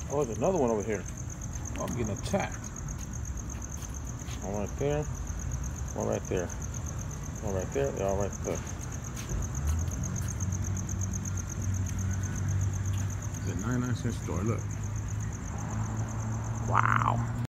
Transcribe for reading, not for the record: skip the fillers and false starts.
Oh, there's another one over here. Oh, I'm getting attacked. One right there. One right there. One right there. They're all right there. It's a 99-cent store. Look. Wow.